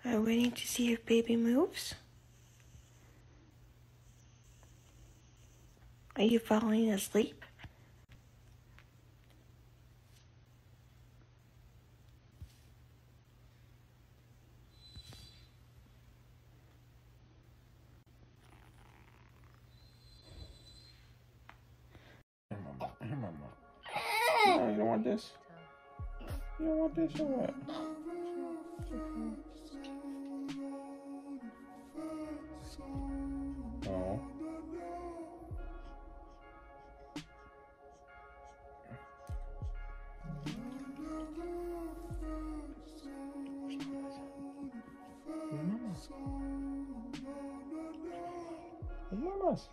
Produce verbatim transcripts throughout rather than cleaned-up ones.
I'm waiting to see if baby moves. Are you falling asleep? Here, mama. Here, mama. No, you don't want this? You don't want this or what? No. Mamas.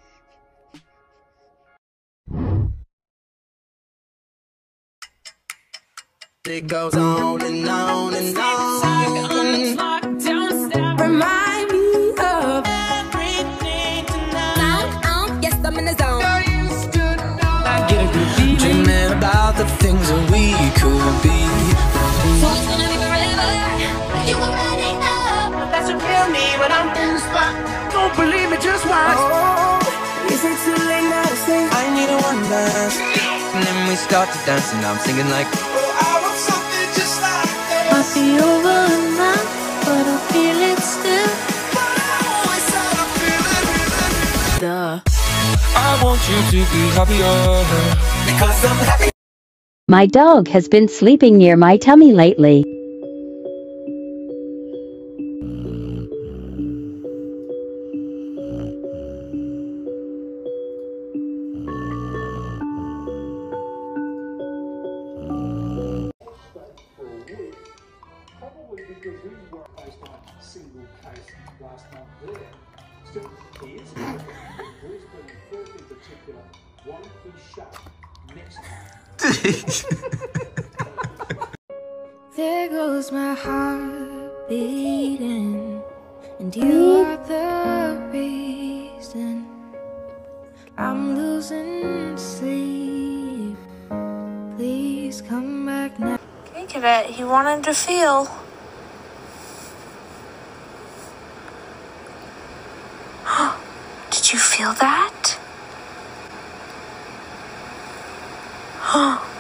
It goes on and on and on. Remind me of everything tonight. Um, yes, I'm in the zone. I get a good feeling. Dreaming about the things that we could be. So it's gonna be forever. You already know. That's a real me when I'm in the spot. Don't believe me, just watch. Oh, is it too late now to say I need a one dance? And then we start to dance and I'm singing like, Might be over now, but I feel it still. Duh. I want you to be happier because I'm happy. My dog has been sleeping near my tummy lately. Probably because we weren't based on a single case last month there. Still, he is in Brisbane, Perth in particular, won't be shut next time. There goes my heart beating, and you are the reason I'm losing sleep. Please come back now. Okay, Cadet, he wanted to feel. Did you feel that?